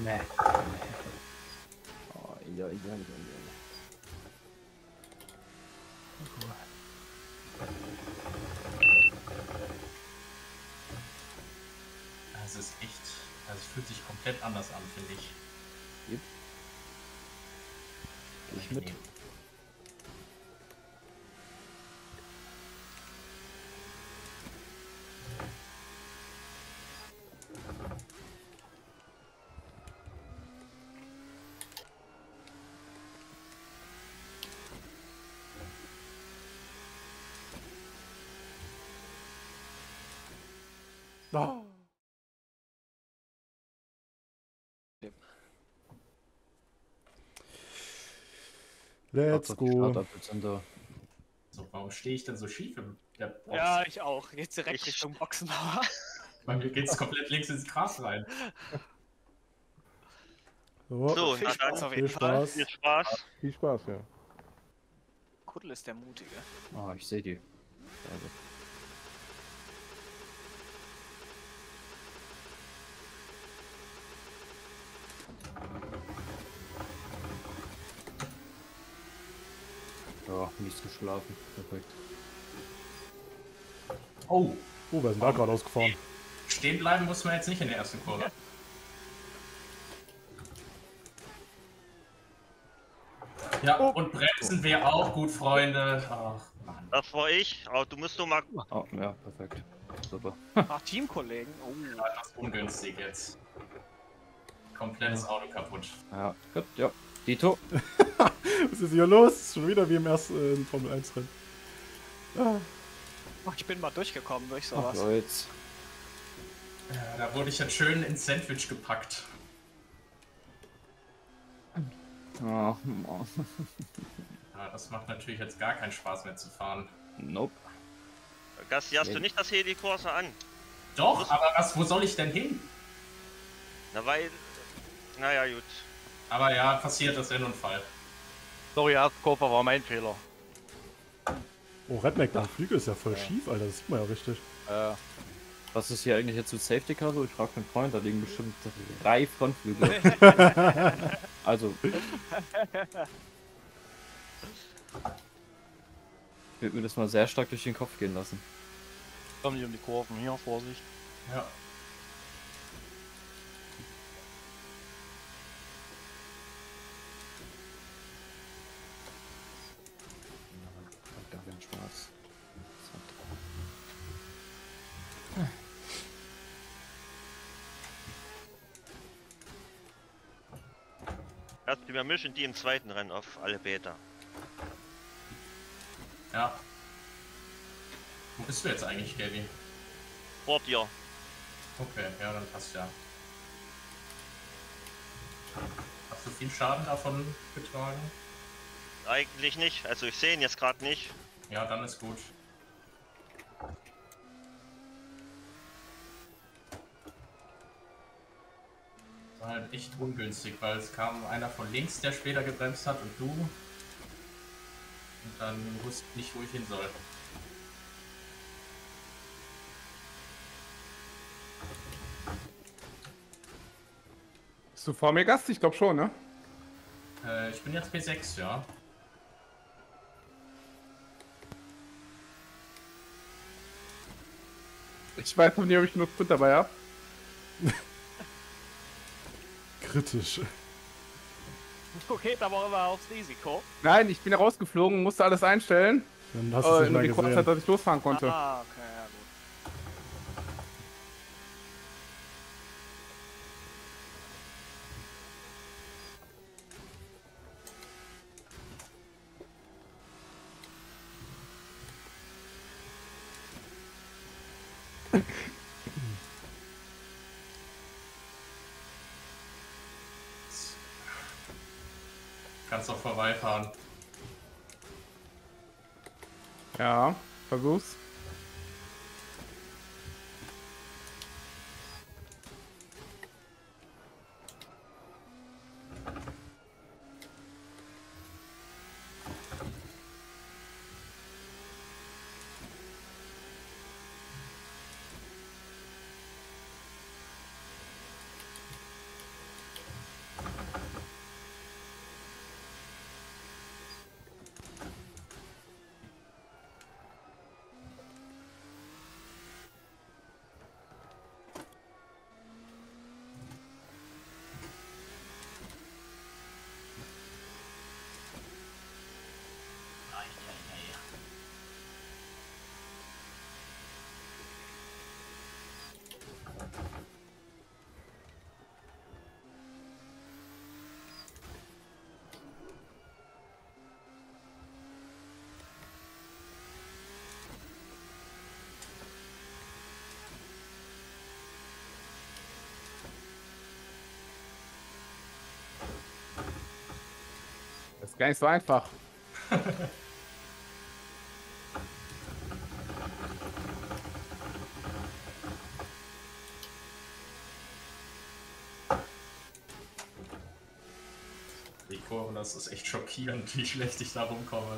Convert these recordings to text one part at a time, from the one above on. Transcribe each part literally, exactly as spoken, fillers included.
Nee. Oh, ja, ja, ja, ja. Das ist echt, also es fühlt sich komplett anders an, finde ich. Yep. Geh ich mit. Oh. Let's Hauptsache die go. Startup sind da. So, warum stehe ich denn so schief im der Box? Ja, ich auch. Jetzt direkt Ich- Richtung Boxenmauer. Bei mir geht's komplett links ins Gras rein. So, So, Viel na Spaß dann, auf viel jeden Fall. Spaß. viel Spaß. Viel Spaß, ja. Kuddel ist der Mutige. Oh, ich sehe die. Also. Ja, mies geschlafen. Perfekt. Oh, Oh, wer ist denn da gerade ausgefahren? stehen bleiben muss man jetzt nicht in der ersten Kurve. Ja, und bremsen wir auch gut, Freunde. Ach, Mann. Das war ich, aber du musst doch mal. Oh, ja, perfekt. Super. Ach, Teamkollegen. Oh. Etwas ungünstig jetzt. Komplettes Auto kaputt. Ja, gut, ja. Dito. Was ist hier los? Schon wieder wie im ersten äh, Formel eins Rennen. Ah. Ach, ich bin mal durchgekommen durch Ach, sowas. Leute. Ja, da wurde ich jetzt schön ins Sandwich gepackt. Oh, oh. Ja, das macht natürlich jetzt gar keinen Spaß mehr zu fahren. Nope. Gassi, hast du nicht das Helikurse an? Doch, aber was, wo soll ich denn hin? Na, weil. Naja, gut. Aber ja, passiert das Rennunfall. Sorry, Erstkoffer war mein Fehler. Oh, Redneck, dein Flügel ist ja voll schief, Alter. Das sieht man ja richtig. Äh, Was ist hier eigentlich jetzt mit Safety Car so? Ich frage meinen Freund, da liegen bestimmt drei Frontflügel. Also. Ich würde mir das mal sehr stark durch den Kopf gehen lassen. komm nicht um die Kurven. Hier, Vorsicht. Ja. Macht gar keinen Spaß. Erst wir mischen die im zweiten Rennen auf alle Beta. Ja. Wo bist du jetzt eigentlich, Gaby? Vor dir. Okay, ja, dann passt ja. Hast du viel Schaden davon getragen? Eigentlich nicht. Also ich sehe ihn jetzt gerade nicht. Ja, dann ist gut. War halt echt ungünstig, weil es kam einer von links, der später gebremst hat, und du. Und dann wusste ich nicht, wo ich hin soll. Bist du vor mir Gast? Ich glaube schon, ne? Äh, ich bin jetzt P sechs, ja. Ich weiß noch nicht, ob ich genug Sprit dabei habe. Kritisch. Du geht aber immer aufs Risiko. Nein, ich bin ja rausgeflogen, musste alles einstellen. Dann hast du es Äh, nicht nur mehr die kurze Zeit, gesehen. dass ich losfahren konnte. Ah, okay, ja gut. Kannst doch vorbeifahren. Ja, versuch's. Ist gar nicht so einfach. Die Kurven, das ist echt schockierend, wie schlecht ich da rumkomme.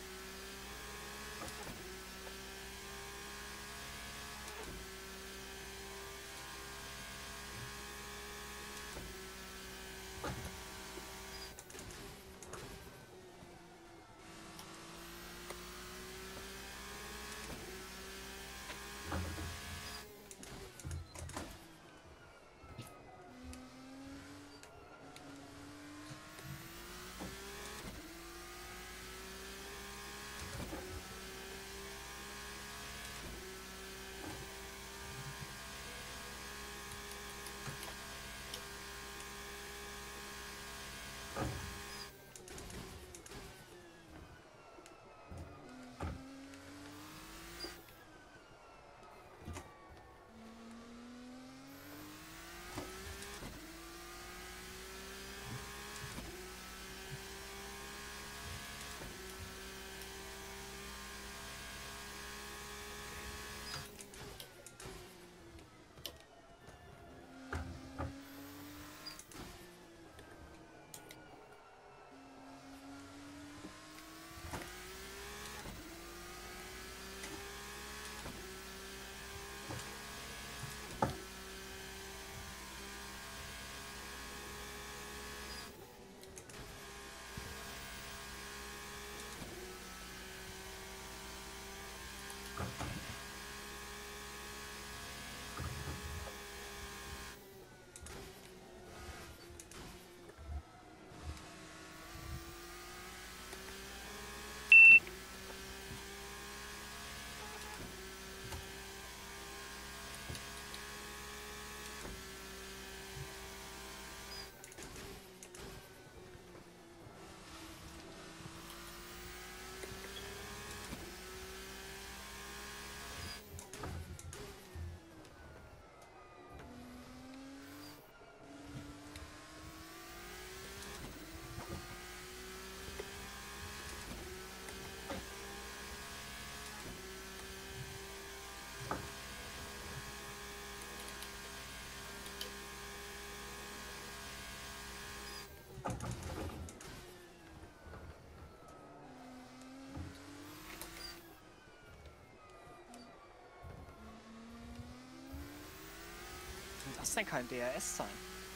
Das denn kein D R S sein?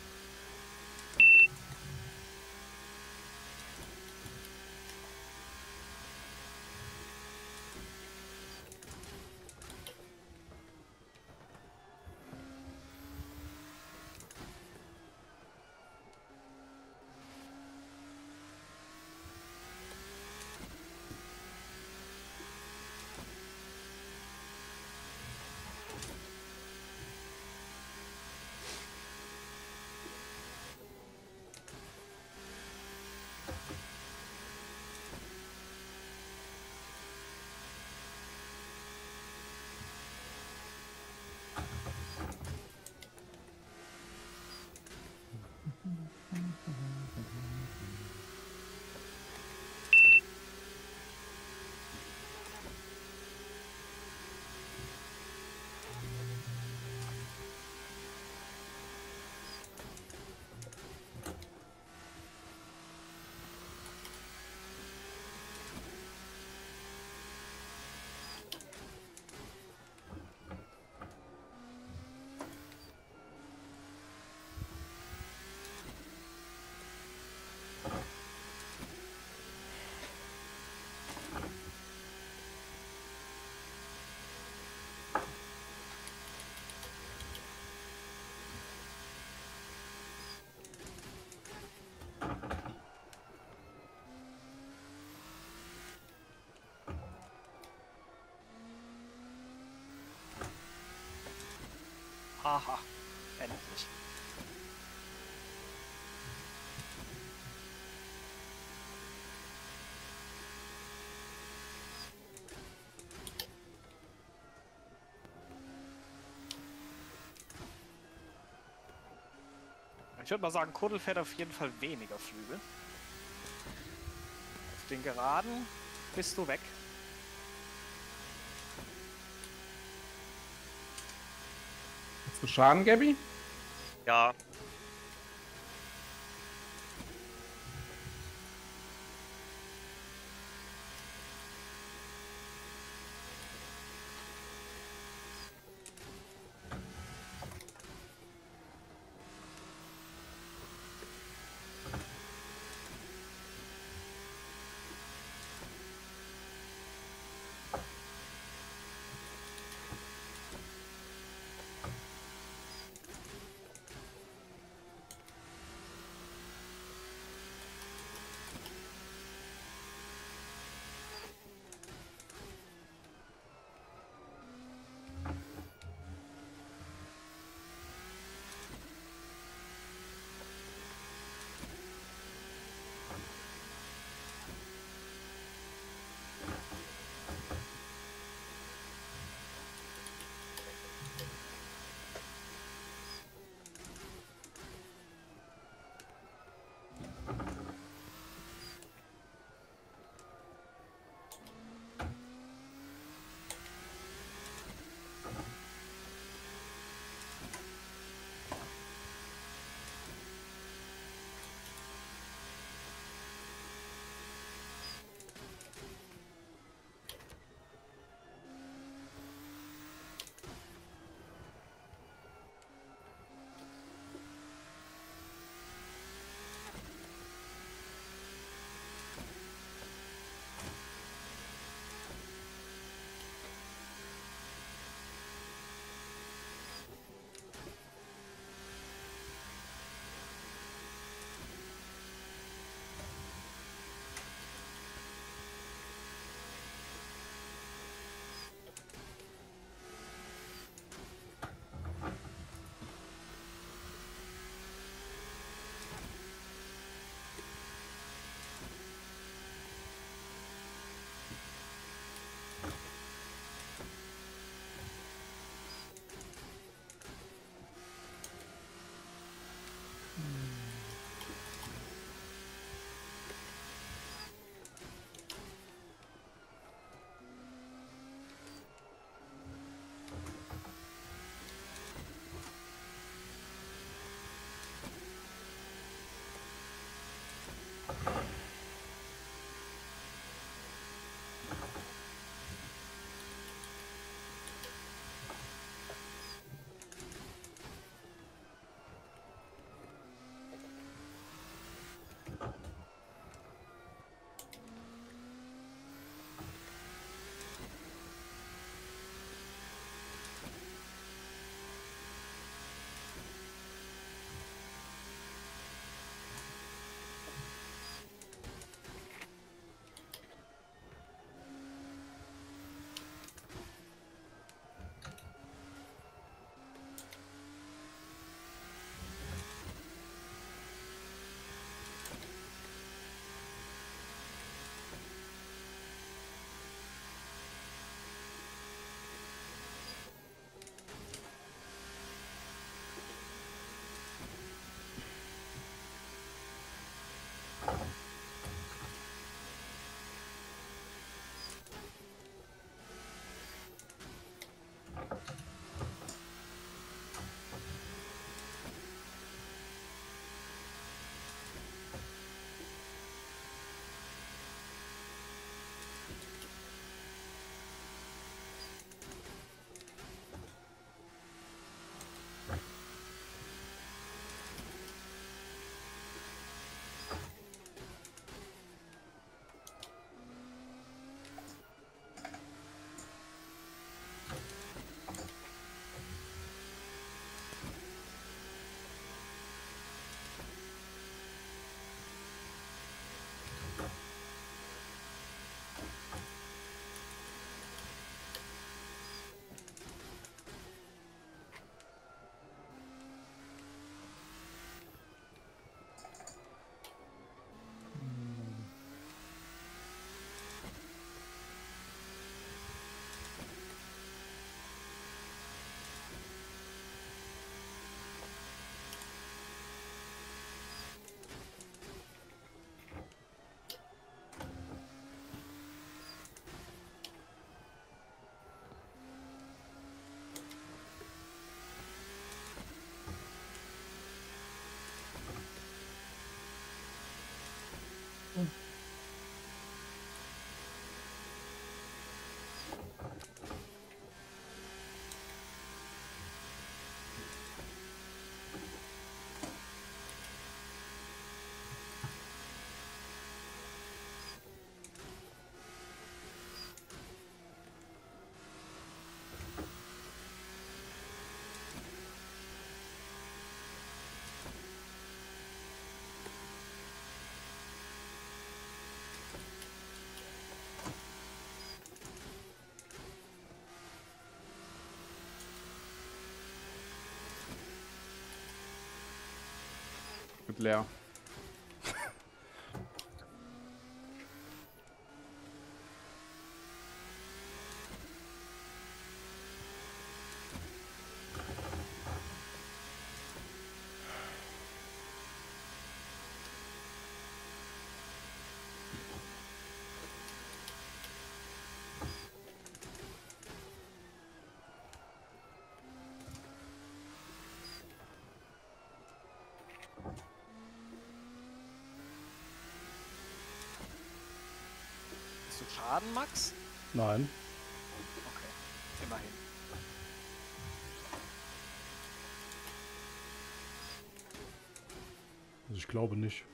Haha, endlich. Ich würde mal sagen, Kuddel fährt auf jeden Fall weniger Flügel. den Geraden bist du weg. Hast du Schaden, Gabby? Ja. leer. Hast du Schaden, Max? Nein. Okay, immerhin. Also ich glaube nicht.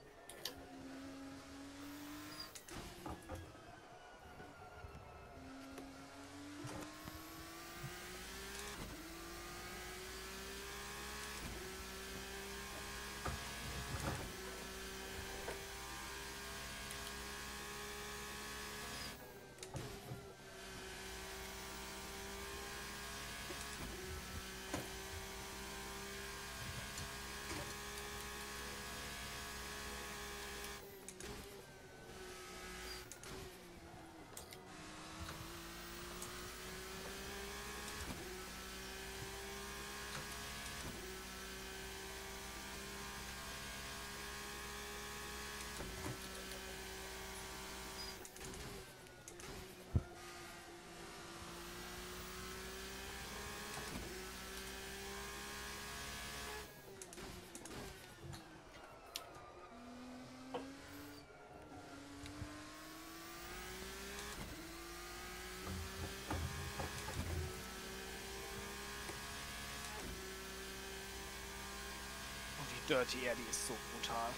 Und die Dirty Air, die ist so brutal.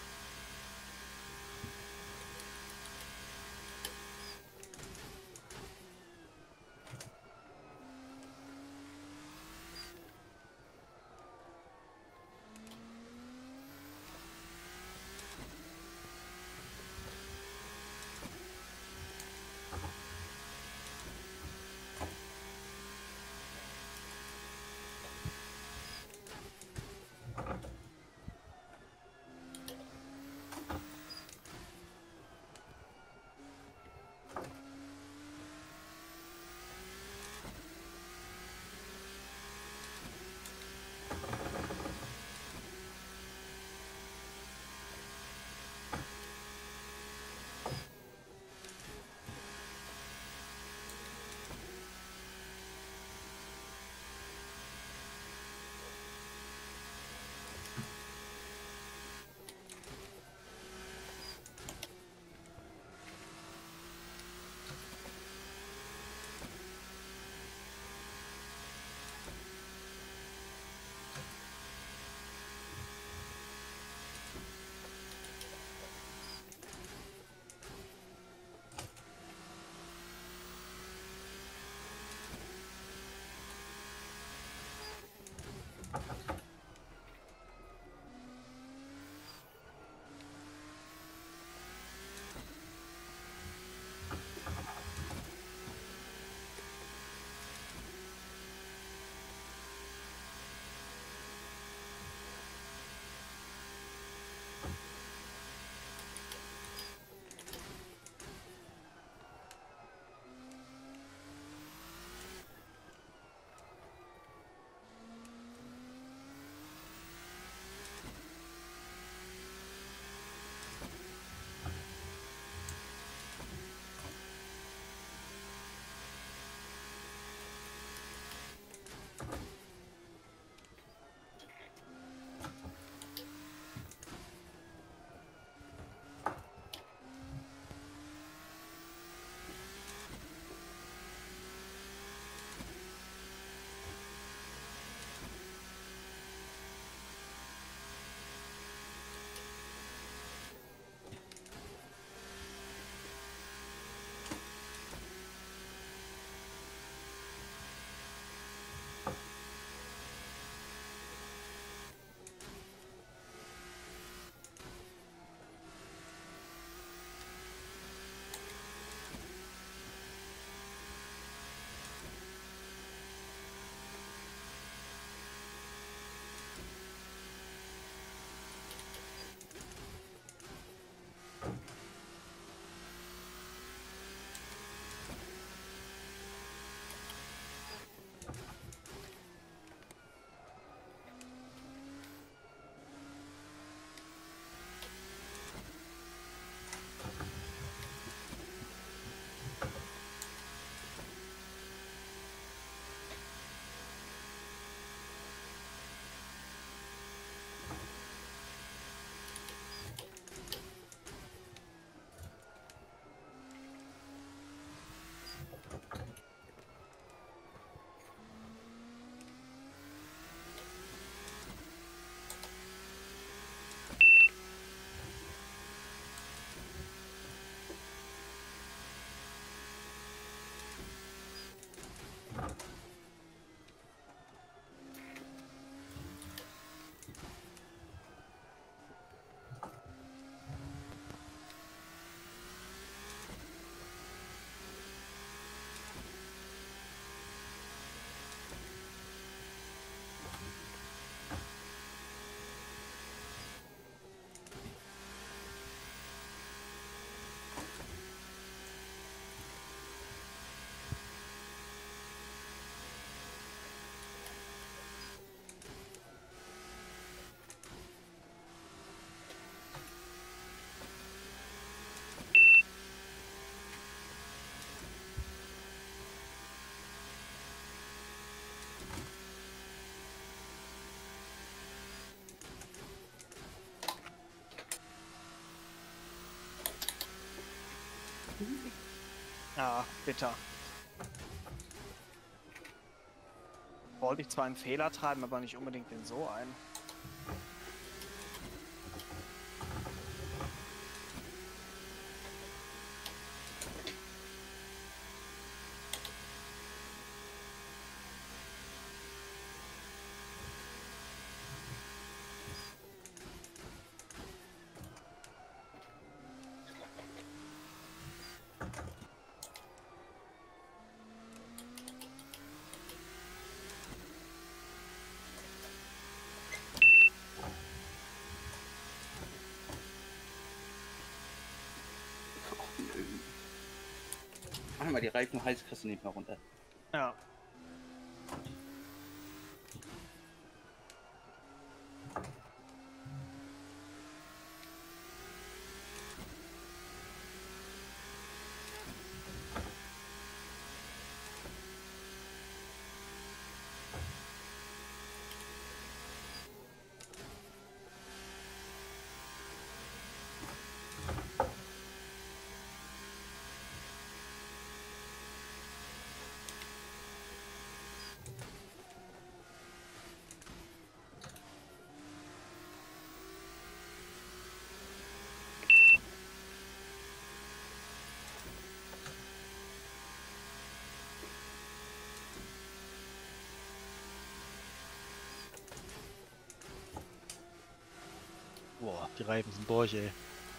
Ah, bitter. Wollte ich zwar einen Fehler treiben, aber nicht unbedingt den so ein. Mach mal die Reifen heiß, kriegst du nicht mehr runter. Ja. Boah, die Reifen sind durch, ey.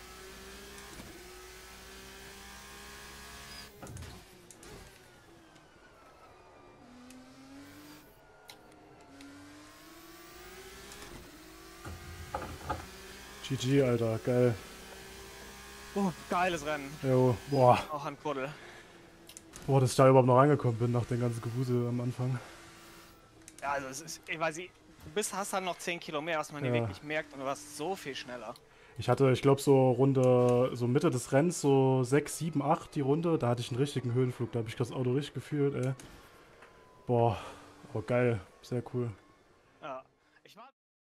G G, Alter, geil. Oh, geiles Rennen. Jo, boah. Auch an Kuddel. Boah, dass ich da überhaupt noch reingekommen bin nach dem ganzen Gewusel am Anfang. Ja, also es ist, ich weiß nicht, du bist, hast dann noch zehn Kilo mehr, was man Ja. nie wirklich merkt und du warst so viel schneller. Ich hatte, ich glaube, so Runde, so Mitte des Rennens, so sechs, sieben, acht die Runde, da hatte ich einen richtigen Höhenflug, da habe ich das Auto richtig gefühlt, ey. Boah, oh geil, sehr cool. Ja. Ich war.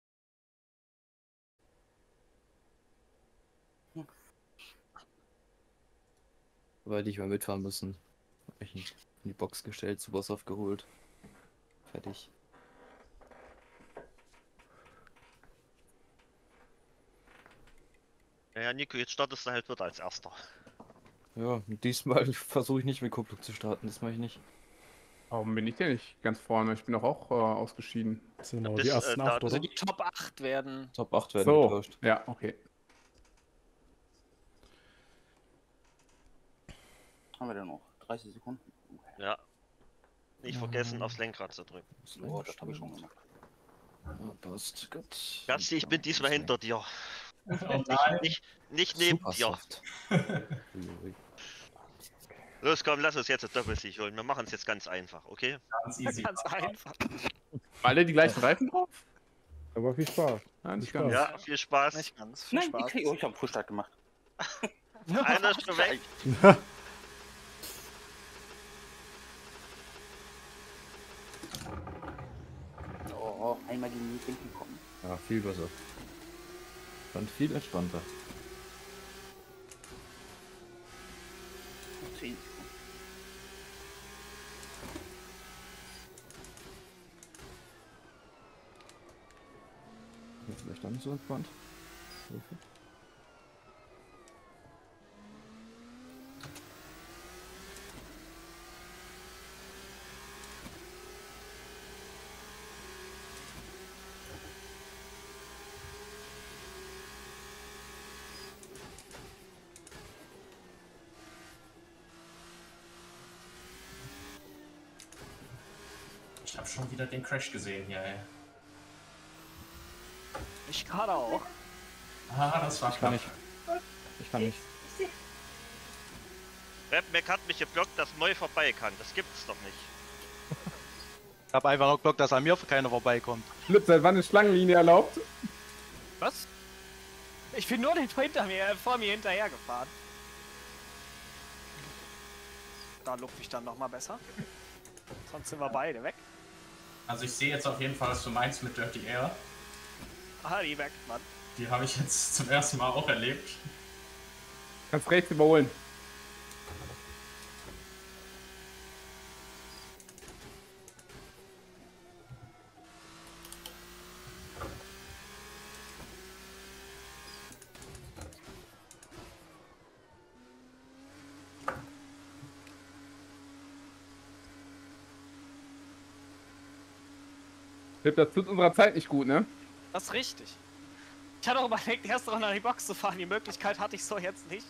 Aber hätte ich mal mitfahren müssen. Hab mich in die Box gestellt, zu Boss aufgeholt. Fertig. Ja, ja, Nico, jetzt startest du halt wieder als Erster. Ja, und diesmal versuche ich nicht mit Kupplung zu starten, das mache ich nicht. Warum bin ich denn nicht ganz vorne? Ich bin doch auch äh, ausgeschieden. Das sind aber Das, die äh, ersten da- acht, Also oder? die Top acht werden. Top acht werden So, getauscht. ja, okay. Haben wir denn noch? dreißig Sekunden? Okay. Ja. Nicht vergessen, aufs Lenkrad zu drücken. Oh, das habe ich schon gemacht. Ja, passt, gut. Gasti, ich bin diesmal hinter dir. Oh nein. Nicht, nicht neben Super dir. soft. Los, komm, lass uns jetzt ein Doppelsieg holen. Wir machen es jetzt ganz einfach, okay? Ganz easy. Ganz einfach. Alle die gleichen Reifen drauf? Aber viel Spaß. Ja, nicht Viel ganz. Ja, viel Spaß. Nicht ganz. Viel Nein, Spaß. ich krieg, oh, ich habe Push-Start gemacht. Einer ist schon weg. Oh, einmal gegen die Denken kommen. Ja, viel besser. Dann viel entspannter. zehn Sekunden. Ja, vielleicht auch nicht so entspannt. Okay. Ich habe schon wieder den Crash gesehen hier, ey. Ich gerade auch. Ah, das war Ich kann knapp. nicht. Ich kann nicht. Redmac hat mich geblockt, dass Moi vorbei kann. Das gibt's doch nicht. Ich hab einfach nur Glück, dass an mir keiner vorbeikommt. Flip, seit wann ist Schlangenlinie erlaubt? Was? Ich bin nur nicht hinter mir, äh, vor mir hinterher gefahren. Da lupfe ich dann nochmal besser. Sonst sind wir beide weg. Also ich sehe jetzt auf jeden Fall, was du meinst mit Dirty Air. Aha, die weg, Mann. Die habe ich jetzt zum ersten Mal auch erlebt. Kannst rechts überholen. Philipp, das tut unserer Zeit nicht gut, ne? Das ist richtig. Ich hatte auch überlegt, erst noch nach die Box zu fahren. Die Möglichkeit hatte ich so jetzt nicht.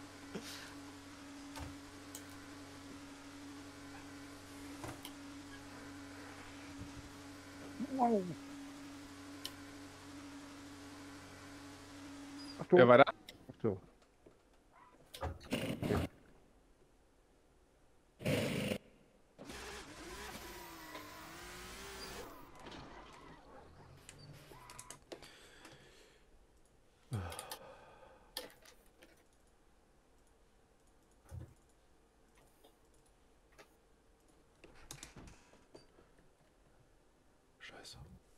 Wow. Achtung. Wer war da? So. Scheiße.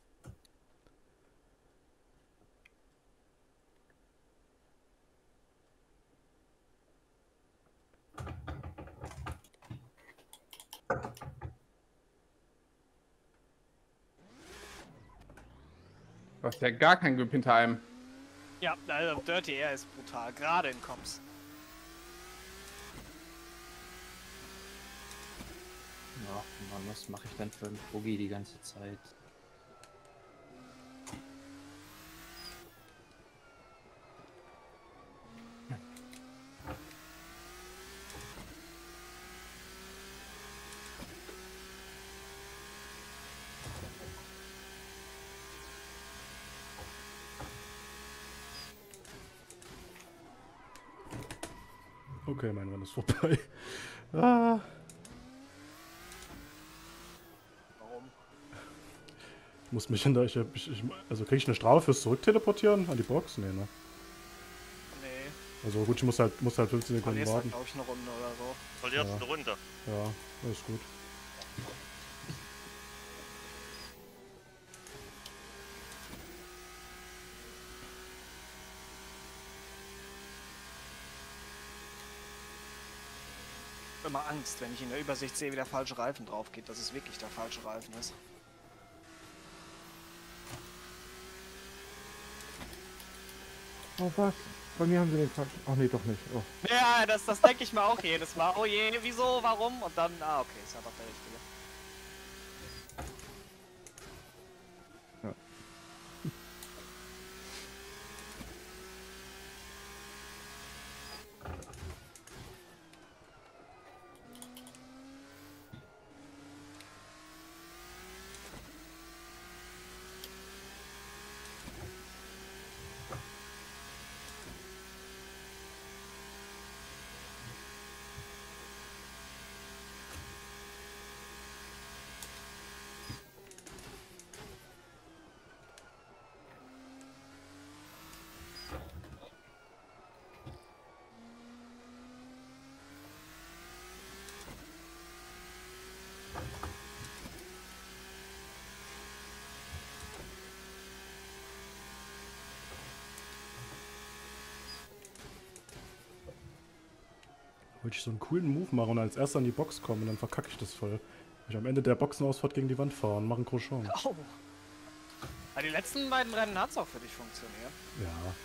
Du hast ja gar kein Grip hinter einem. Ja, also Dirty Air ist brutal. Gerade in Coms. Ach Mann, was mache ich denn für einen Boogie die ganze Zeit? Okay, mein Run ist vorbei. Ah. Warum? Ich muss mich in der. Ich, ich, ich, also kriege ich eine Strafe fürs Zurückteleportieren an die Box? Nee, ne? Nee. Also gut, ich muss halt, muss halt fünfzehn Sekunden Verlierst halt, warten. glaube ich, eine Runde oder so. Verlierst Ja. eine Runde. Ja, alles gut. Immer Angst, wenn ich in der Übersicht sehe, wie der falsche Reifen drauf geht, dass es wirklich der falsche Reifen ist. Oh, was? Bei mir haben sie den falschen. Ach nee, doch nicht. Oh. Ja, das, das denke ich mir auch jedes Mal. Oh je, wieso, warum? Und dann, ah, okay, ist ja doch der richtige. Wollte ich so einen coolen Move machen und als erster in die Box kommen und dann verkacke ich das voll. Weil ich am Ende der Boxenausfahrt gegen die Wand fahre und mache einen Crochon. Oh. Ja, die letzten beiden Rennen hat es auch für dich funktioniert. Ja.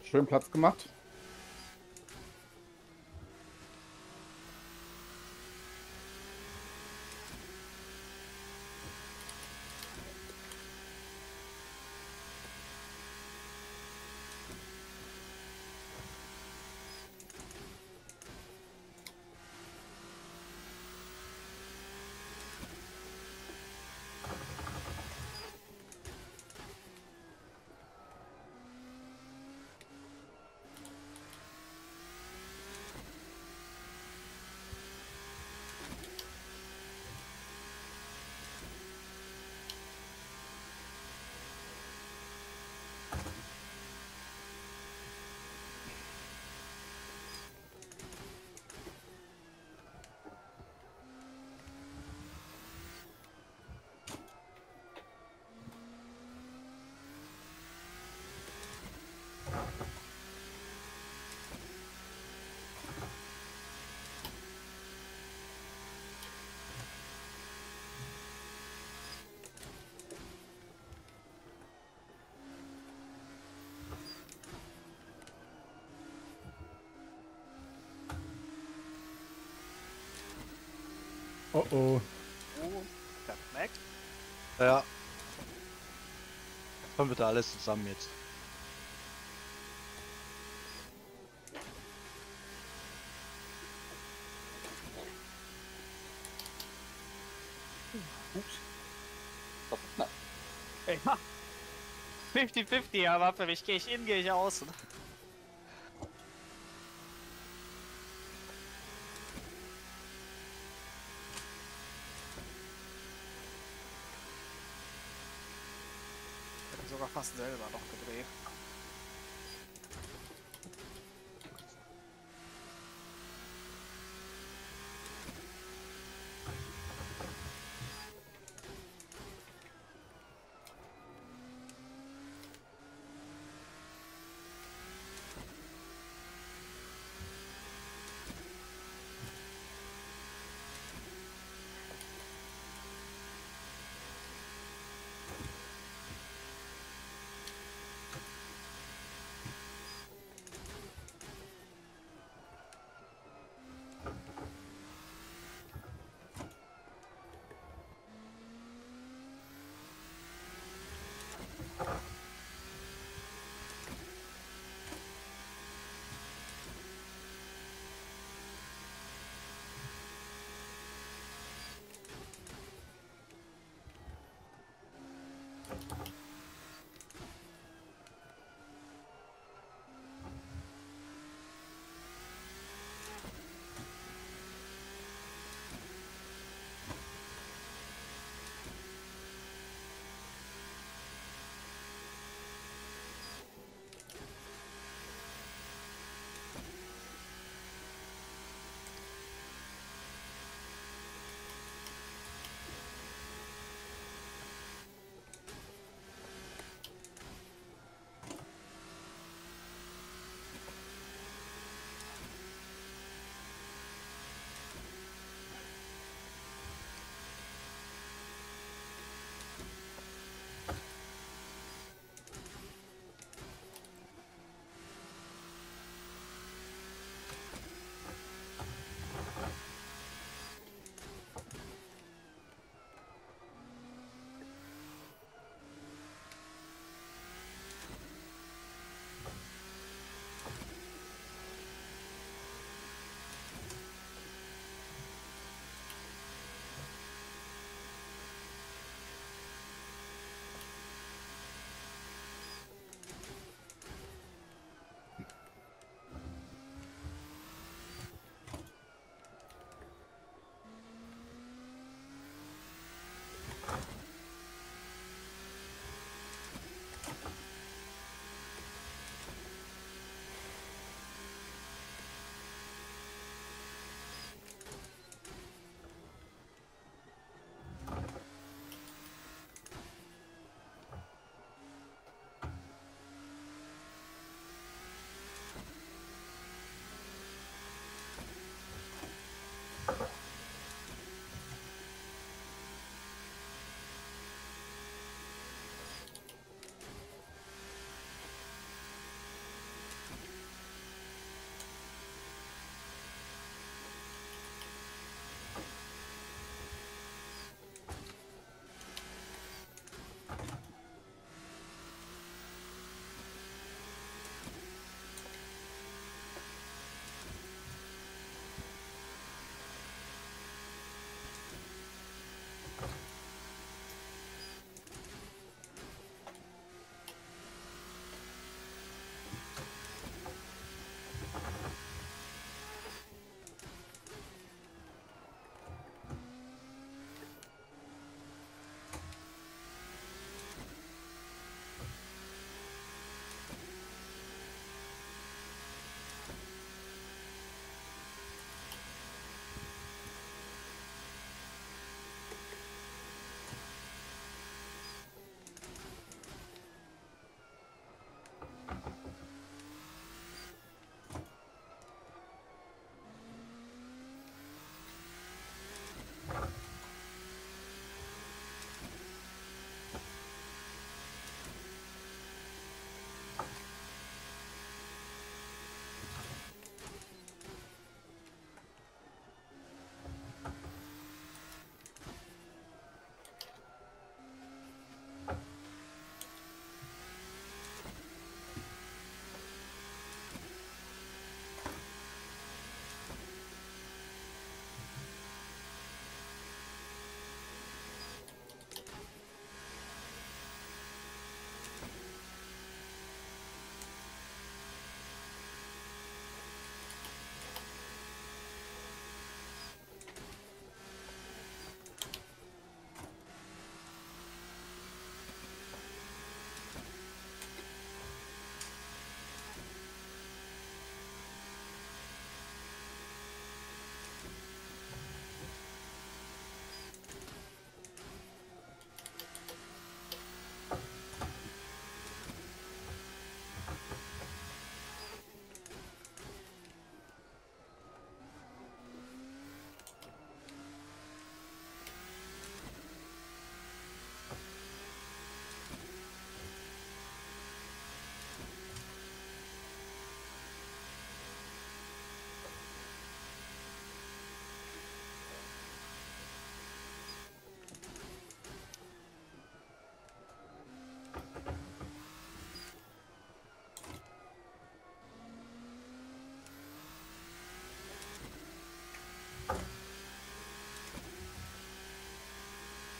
Schön Platz gemacht. Oh oh. Oh, perfekt. Ja. Kommen bitte alles zusammen jetzt. Ups. Nein. Ja. fünfzig fünfzig, aber für mich gehe ich innen, gehe ich außen. Ich hätte sogar fast selber noch gedreht.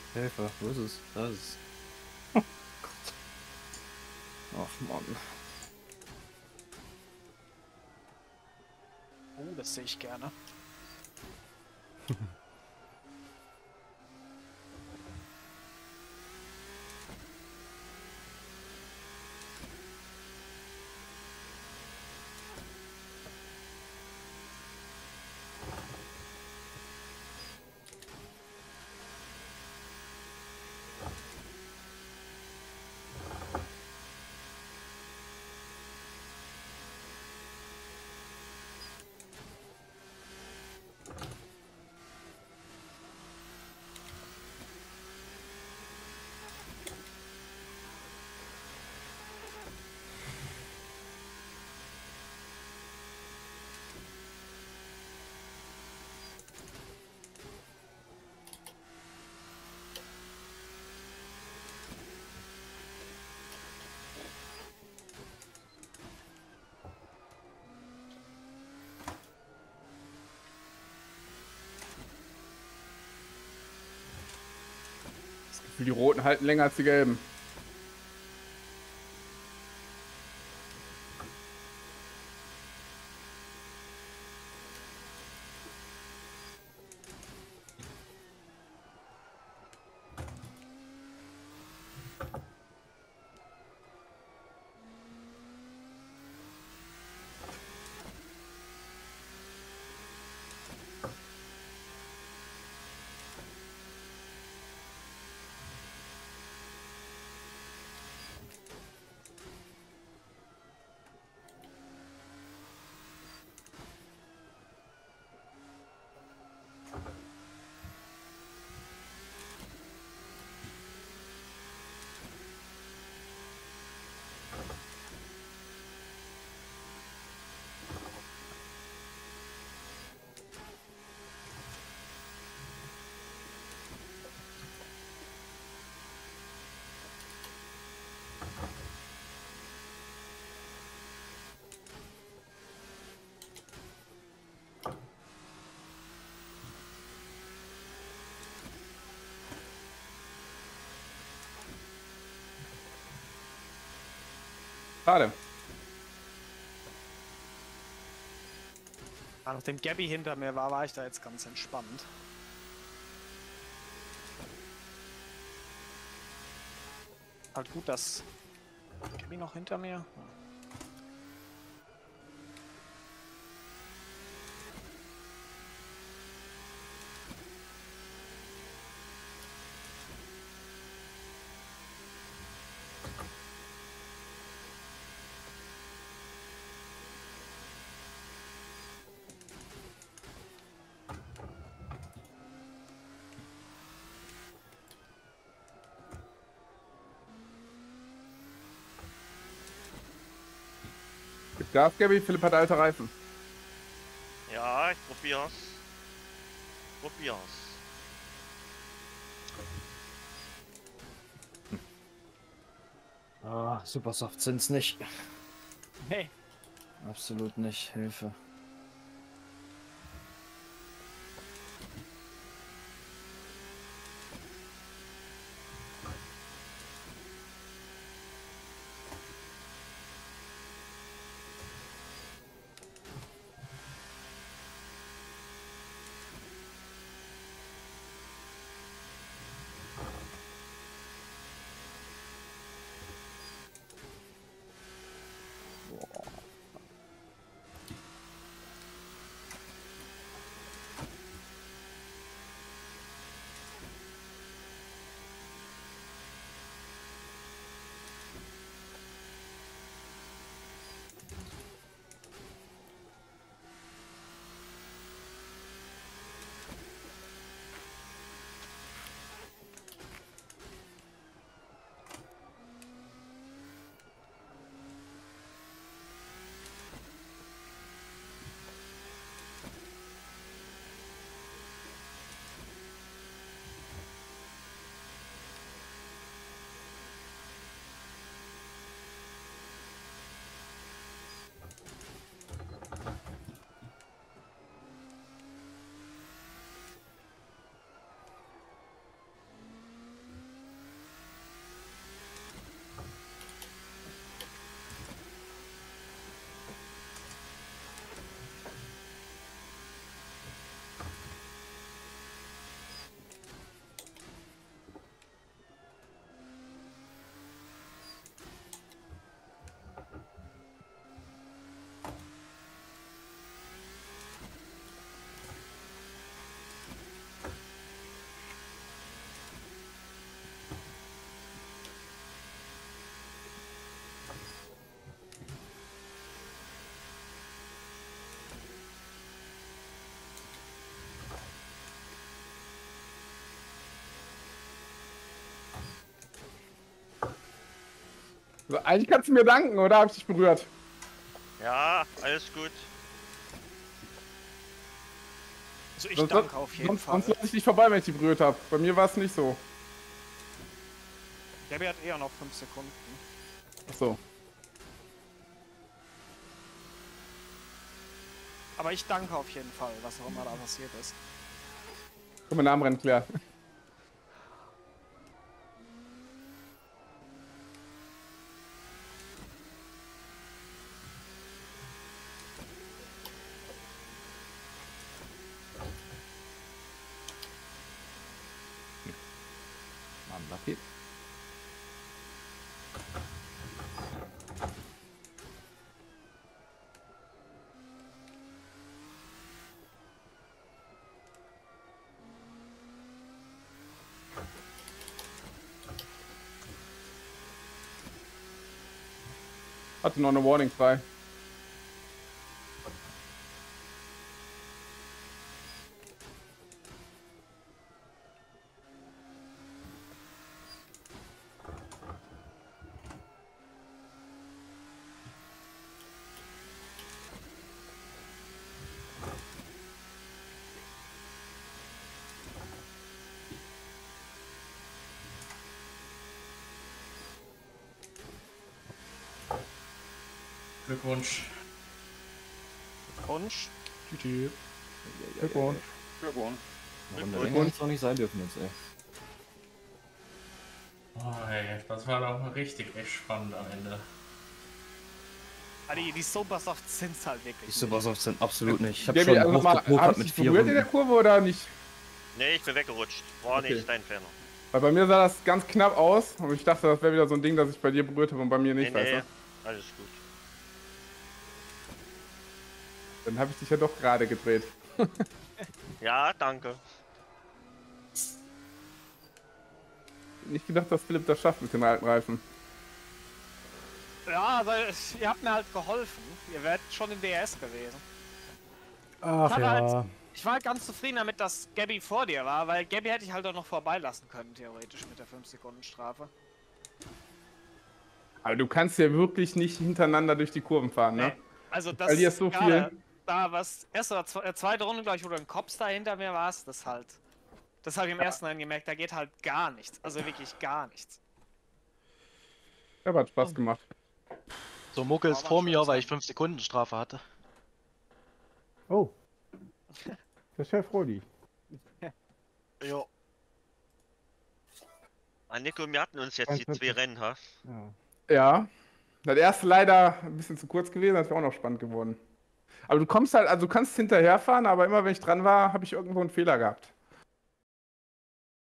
Hilfe, wo ist es? Da ist es. Oh Gott. Ach Mann. Oh, das sehe ich gerne. Für die Roten halten länger als die Gelben. Schade. Ah, nachdem Gabby hinter mir war, war ich da jetzt ganz entspannt. Halt gut, dass Gabby noch hinter mir. Gib Gas, Gabby. Philipp hat alte Reifen. Ja, ich probier's. Probier's. Ah, Supersoft sind's nicht. Hey. Absolut nicht. Hilfe. Also, eigentlich kannst du mir danken, oder? Hab ich dich berührt? Ja, alles gut. Also ich Sonst- danke auf jeden Sonst, Fall. sonst lasse ich dich vorbei, wenn ich dich berührt habe. Bei mir war es nicht so. Gabby hat eher noch fünf Sekunden. Achso. Aber ich danke auf jeden Fall, was auch immer da passiert ist. Können wir Namen rennen klären. Mann, Lucky. Hatte noch eine Warning frei. Glückwunsch. Wunsch. Tschüss. Glückwunsch. Glückwunsch. Runde länger hätte es auch nicht sein dürfen jetzt, ey. Oh, ey, das war doch richtig echt spannend am Ende. Ah, die, die Sobersofts sind halt wirklich. Die Supersofts sind absolut nicht. Ich hab Gabi, schon also mal, hochgepokert hab ich mit dich vier berührt in der Runden. Kurve oder nicht? Nee, ich bin weggerutscht. War Okay. nicht dein Fehler. Weil bei mir sah das ganz knapp aus und ich dachte, das wäre wieder so ein Ding, dass ich bei dir berührt habe und bei mir Nee, nicht, nee, weißt alles gut. du? Dann habe ich dich ja doch gerade gedreht. Ja, danke. Nicht gedacht, dass Philipp das schafft mit den alten Reifen. Ja, also ihr habt mir halt geholfen. Ihr wärt schon in D R S gewesen. Ach Ich hatte ja. halt- Ich war halt ganz zufrieden damit, dass Gabby vor dir war, weil Gabby hätte ich halt auch noch vorbeilassen können, theoretisch, mit der fünf Sekunden Strafe. Aber du kannst ja wirklich nicht hintereinander durch die Kurven fahren, ne? Nee. Also das verlierst so gerade viel. Da was, erste oder zwe- äh, zweite Runde, glaube ich, wo du ein Kops da hinter mir warst, das halt. Das habe ich im ersten Rennen gemerkt, da geht halt gar nichts. Also wirklich gar nichts. Aber hat Spaß gemacht. So Muckels Aber vor schon mir, weil sein. ich fünf Sekunden Strafe hatte. Oh. Der Chef Rodi. Jo. Ah, Nico, wir hatten uns jetzt die zwei einundvierzig. Rennen, ha? Ja. Ja. Das erste leider ein bisschen zu kurz gewesen, das wäre auch noch spannend geworden. Aber du kommst halt, also du kannst hinterherfahren, aber immer wenn ich dran war, habe ich irgendwo einen Fehler gehabt.